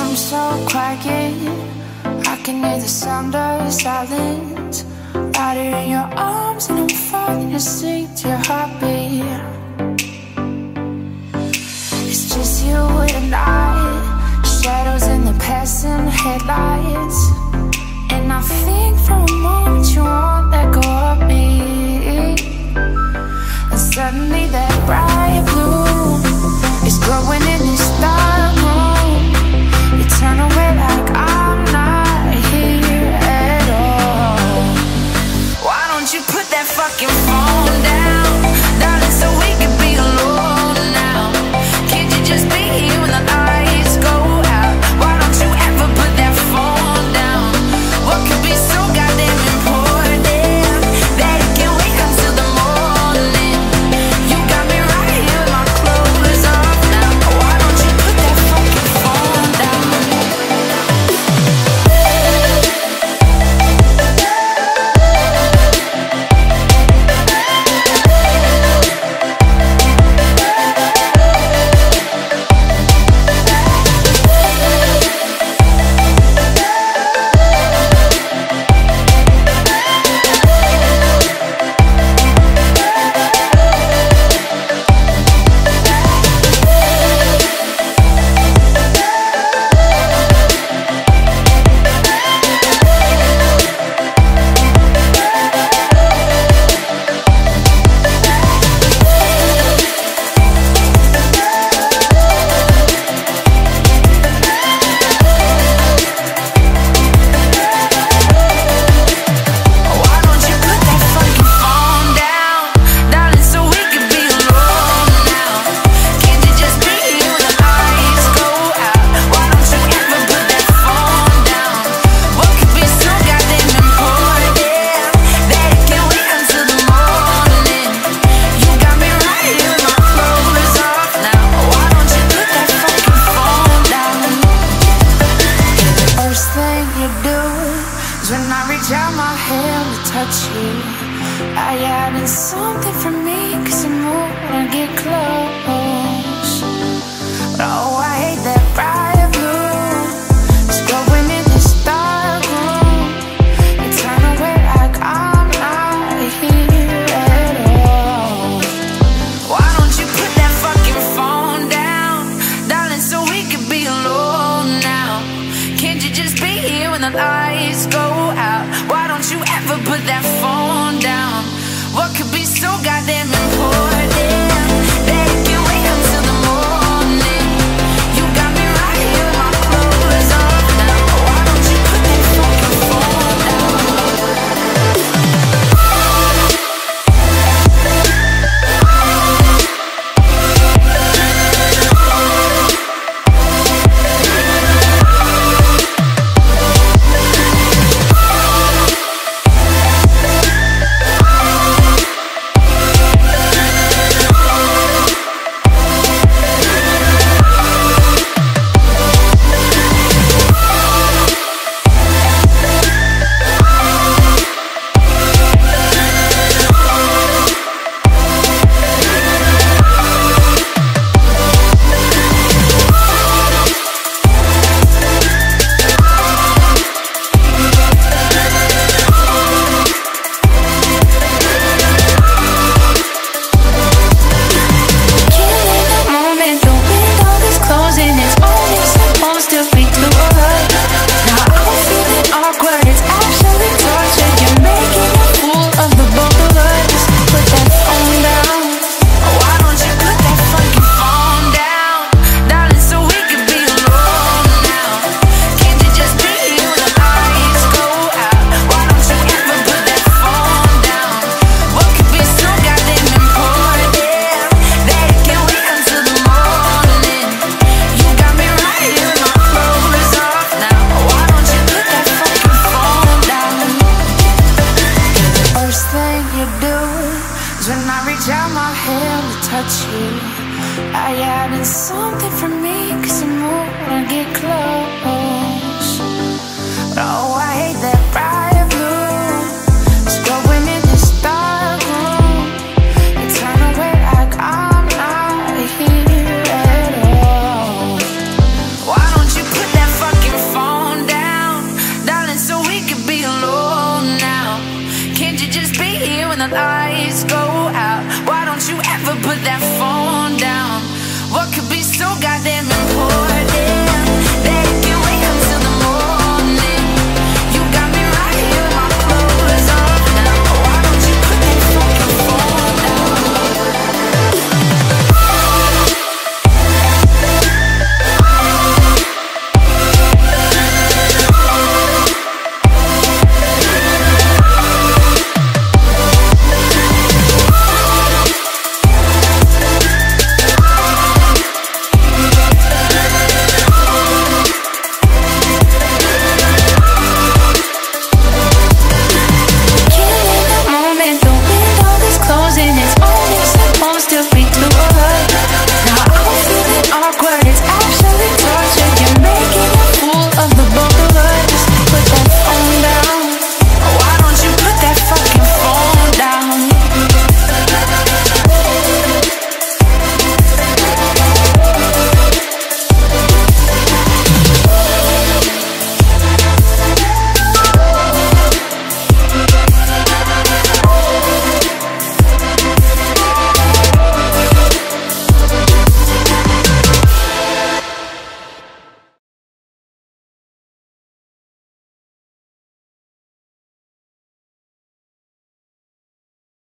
I'm so quiet, I can hear the sound of silence. Right here in your arms and I'm falling asleep to your heartbeat. It's just you and I, shadows in the passing headlights. And I think for a moment you won't let go of me. And suddenly that bright blue is glowing in this dark room. You turn away like I'm not here at all. Why don't you put that fucking phone down, darling, so we can be alone now? Can't you just be here when the lights go out? Why don't you ever put that phone down? What could be so goddamn important that it can wait until the morning? You got me right here with my clothes off now. Why don't you put that fucking phone down? Put that phone down. What could be so goddamn important?